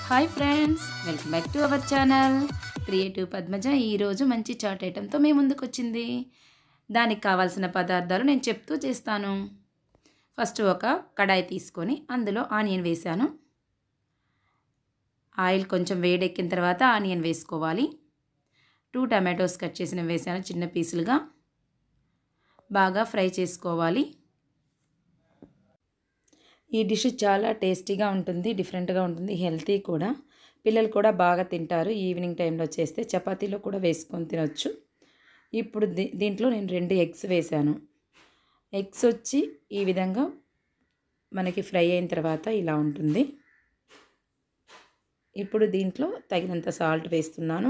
Hi friends, welcome back to our channel creative Padmaja. ఈరోజు మంచి chat ఐటెంతో మీ ముందుకు వచ్చింది. దానికి కావాల్సిన పదార్థాలు నేను చెప్తూ చేస్తాను. ఫస్ట్ ఒక కడాయి తీసుకొని అందులో ఆనియన్ వేసాను. ఆయిల్ కొంచెం వేడెక్కిన తర్వాత ఆనియన్ వేసుకోవాలి. 2 టమాటోస్ కట్ చేసినవి వేసాను చిన్న పీసులుగా. బాగా ఫ్రై చేసుకోవాలి. ఈ డిష్ చాలా టేస్టీగా ఉంటుంది, డిఫరెంట్గా ఉంటుంది, హెల్తీ కూడా. పిల్లలు కూడా బాగా తింటారు. ఈవినింగ్ టైంలో చేస్తే చపాతీలో కూడా వేసుకొని తినొచ్చు. ఇప్పుడు దీంట్లో నేను 2 ఎగ్స్ వేసాను. ఎగ్స్ వచ్చి ఈ విధంగా మనకి ఫ్రై అయిన తర్వాత ఇలా ఉంటుంది. ఇప్పుడు దీంట్లో తగినంత సాల్ట్ వేస్తున్నాను.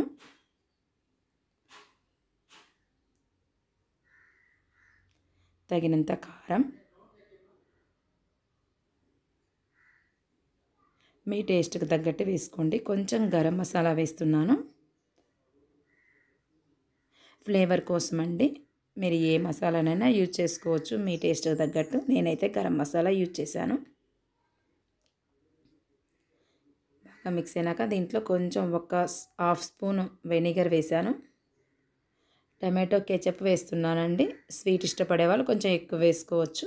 తగినంత కారం, మీ టేస్ట్కి తగ్గట్టు వేసుకోండి. కొంచెం గరం మసాలా వేస్తున్నాను ఫ్లేవర్ కోసం అండి. మీరు ఏ మసాలానైనా యూజ్ చేసుకోవచ్చు మీ టేస్ట్కి తగ్గట్టు. నేనైతే గరం మసాలా యూజ్ చేశాను. బాగా మిక్స్ అయినాక దీంట్లో కొంచెం ఒక హాఫ్ స్పూన్ వెనిగర్ వేశాను. టమాటో కెచప్ వేస్తున్నానండి. స్వీట్ ఇష్టపడే వాళ్ళు కొంచెం ఎక్కువ వేసుకోవచ్చు.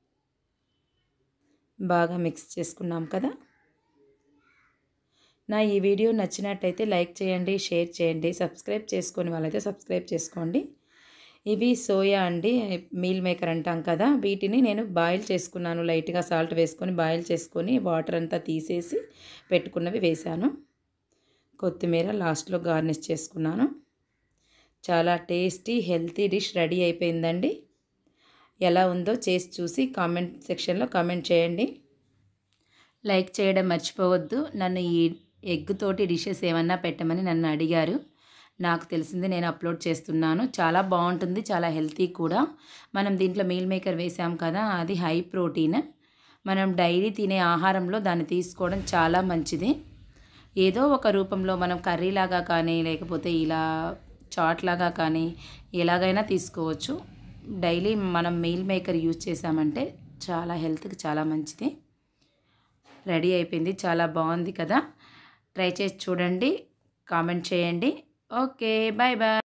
బాగా మిక్స్ చేసుకున్నాం కదా. నా ఈ వీడియో నచ్చినట్టయితే లైక్ చేయండి, షేర్ చేయండి. సబ్స్క్రైబ్ చేసుకొని వాళ్ళైతే సబ్స్క్రైబ్ చేసుకోండి. ఇవి సోయా అండి, మీల్ మేకర్ అంటాం కదా. వీటిని నేను బాయిల్ చేసుకున్నాను. లైట్గా సాల్ట్ వేసుకొని బాయిల్ చేసుకొని వాటర్ అంతా తీసేసి పెట్టుకున్నవి వేశాను. కొత్తిమీర లాస్ట్లో గార్నిష్ చేసుకున్నాను. చాలా టేస్టీ హెల్తీ డిష్ రెడీ అయిపోయిందండి. ఎలా ఉందో చేసి చూసి కామెంట్ సెక్షన్లో కామెంట్ చేయండి. లైక్ చేయడం మర్చిపోవద్దు. నన్ను ఈ ఎగ్ తోటి డిషెస్ ఏమన్నా పెట్టమని నన్ను అడిగారు. నాకు తెలిసింది నేను అప్లోడ్ చేస్తున్నాను. చాలా బాగుంటుంది, చాలా హెల్తీ కూడా. మనం దీంట్లో మీల్ మేకర్ వేసాం కదా, అది హై ప్రోటీన్. మనం డైలీ తినే ఆహారంలో దాన్ని తీసుకోవడం చాలా మంచిది. ఏదో ఒక రూపంలో మనం కర్రీలాగా కానీ లేకపోతే ఇలా చాట్ లాగా కానీ ఎలాగైనా తీసుకోవచ్చు. డైలీ మనం మీల్ మేకర్ యూజ్ చేసామంటే చాలా హెల్త్కి చాలా మంచిది. రెడీ అయిపోయింది. చాలా బాగుంది కదా. ట్రై చేసి చూడండి, కామెంట్ చేయండి. Okay, bye bye.